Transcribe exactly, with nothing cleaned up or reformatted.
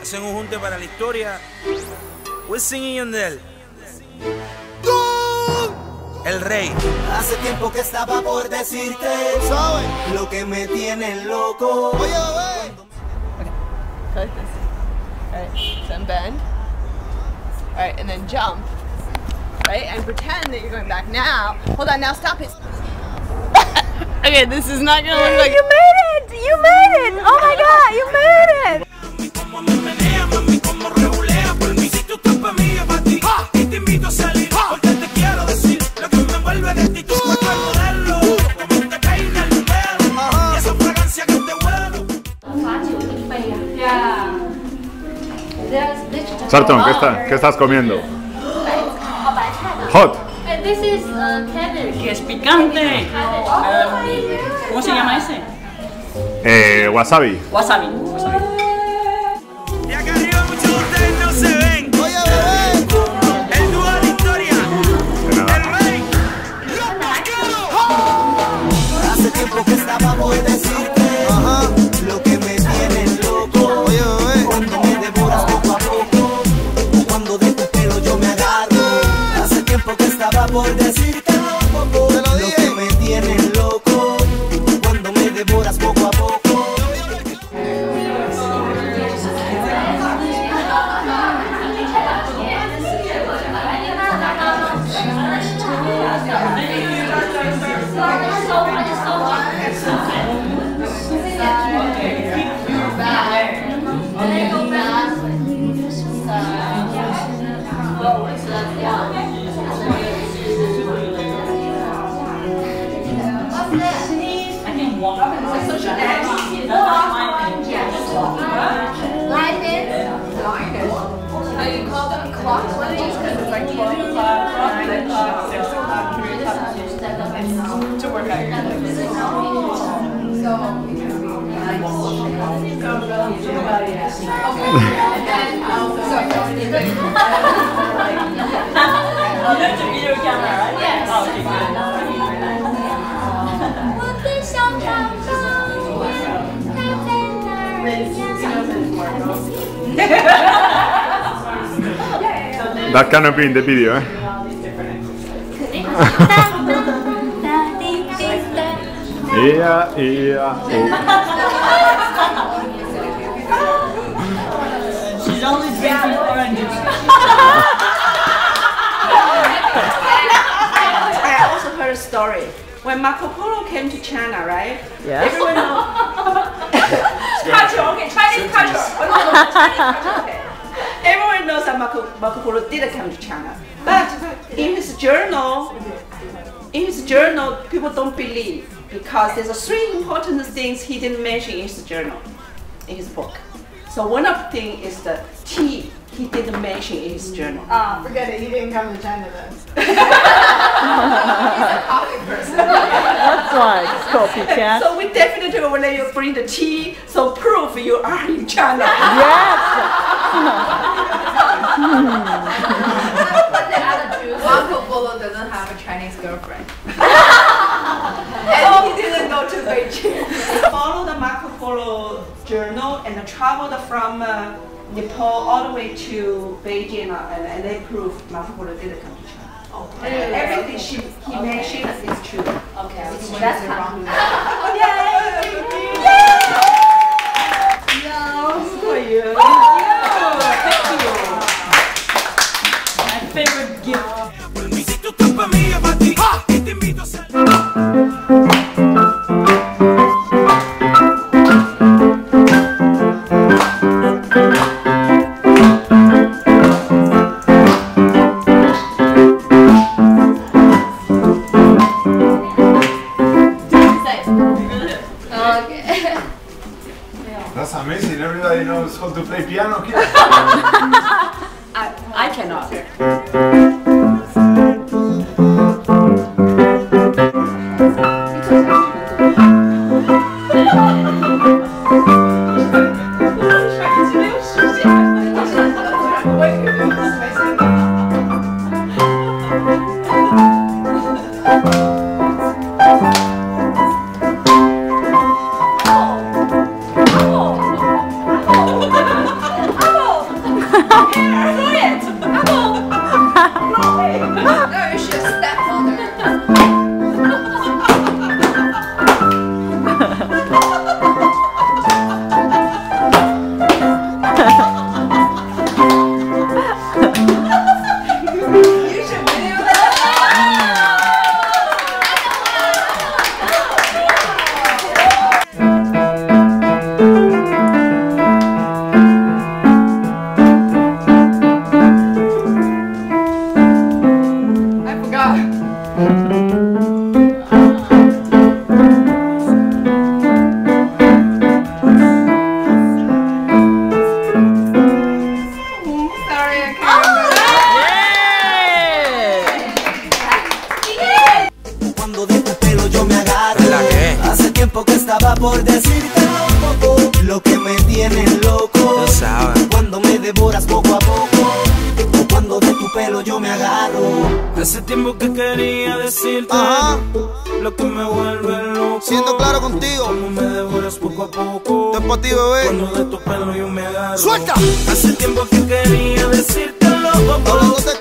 estamos en un junte para la historia. We're singing Yandel. El rey. Hace tiempo que estaba por decirte, ¿sabes? Lo que me tiene loco. Oye, oye. Okay, like this. Alright, then bend. Alright, and then jump. Right, and pretend that you're going back now. Hold on, now stop it. Okay, this is not gonna look like. You made it! You made it! Oh my god, you made it! Sarton, ¿qué, está, ¿qué estás comiendo? Hot. This is uh, cabbage. Que es picante. ¿Cómo se llama ese? Eh, wasabi. Wasabi. Wasabi. Y acá arriba muchos de ustedes no se ven. Oye, bebé. El dúo de historia. El rey. Hace tiempo que estaba por decirte, ajá, lo que me tiene loco. Oye, bebé. Cuando me devoras poco a poco, cuando de tu pelo yo me agarro. Hace tiempo que estaba por decirte, loco, lo que me tiene loco. Cuando me devoras poco a poco. That cannot be in the video, eh? Yeah, yeah, She's only drinking oranges. I also heard a story. When Marco Polo came to China, right? Yeah. Everyone knows. Culture, okay, Chinese culture. Chinese culture, okay. Everyone knows that Marco, Marco Polo did come to China. But in his journal, in his journal, people don't believe because there's a three important things he didn't mention in his journal, in his book. So one of the things is the tea he didn't mention in his journal. Ah, forget it, he didn't come to China then. He's a coffee person. That's why it's called pecan. So we definitely will let you bring the tea, so prove you are in China. Yes! Marco Polo doesn't have a Chinese girlfriend. And he didn't go to Beijing. Follow the Marco Polo journal and traveled from uh, Nepal all the way to Beijing, uh, and, and they proved Marco Polo didn't come to China. Oh, and everything she, he okay. mentioned is true. Okay, so that's wrong. Yay! No, for you. Thank you. My favorite gift. That's amazing. Everybody knows how to play piano here. I, I cannot. estaba por decirte loco, lo que me tiene loco. Tú sabes. Cuando me devoras poco a poco, o cuando de tu pelo yo me agarro. Hace tiempo que quería decirte Ajá. lo que me vuelve loco. Siendo claro contigo. Como me devoras poco a poco. Esto es pa' ti, bebé. Cuando de tu pelo yo me agarro. ¡Suelta! Hace tiempo que quería decirte loco. Hablándote